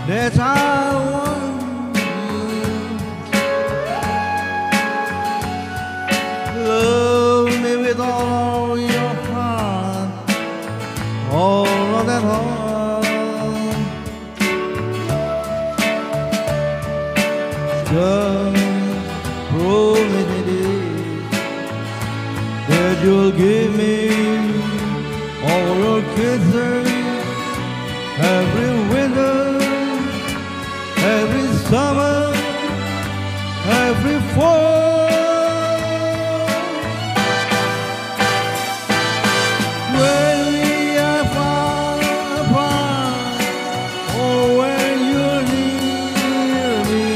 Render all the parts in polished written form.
that I want you. Love me with all your heart, all of that heart. Just promise me that you'll give me all your kisses every winter, every summer, every fall. When we are far apart, or when you're near me,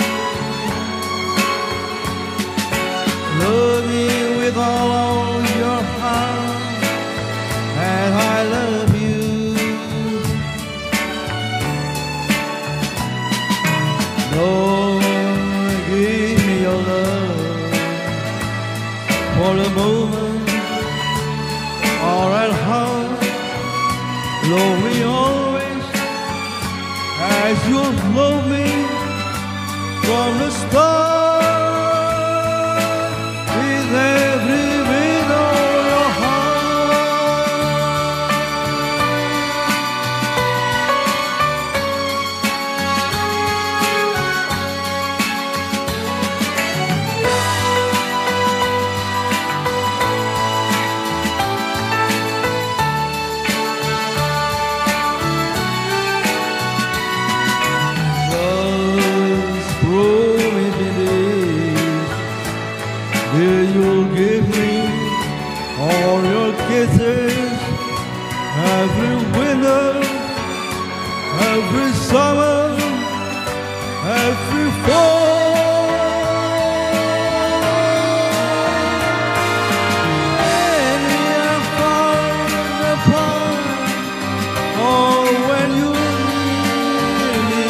love me with all your heart, and I love you. Lord, give me your love for a moment, or at heart. Love me always as you love me from the start. With every beat of your heart, just promise me this, that you'll give me all your kisses every winter, every summer, every fall. When we are far apart, or when you're near me,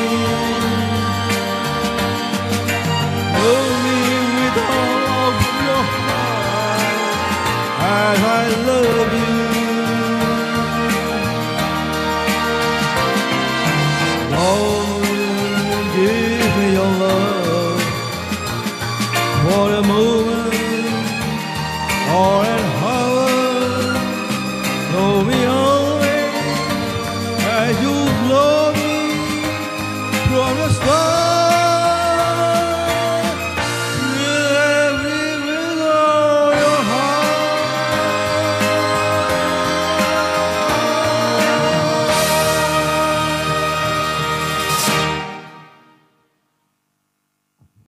love me with all of your heart, as I love you. Lord, give me your love for a moment, or an hour. Love me always as you love me from the start.